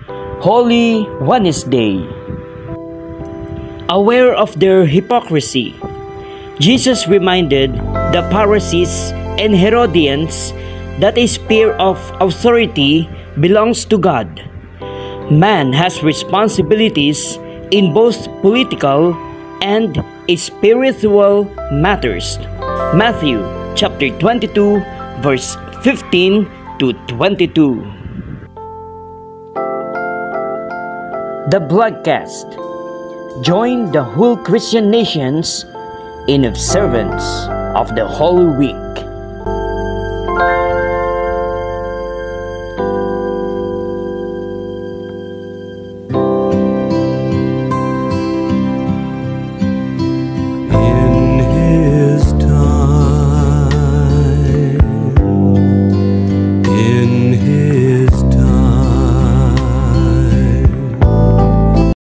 Holy Wednesday. Aware of their hypocrisy, Jesus reminded the Pharisees and Herodians that a sphere of authority belongs to God. Man has responsibilities in both political and spiritual matters. Matthew chapter 22 verse 15 to 22. The broadcast. Join the whole Christian nations in observance of the Holy Week.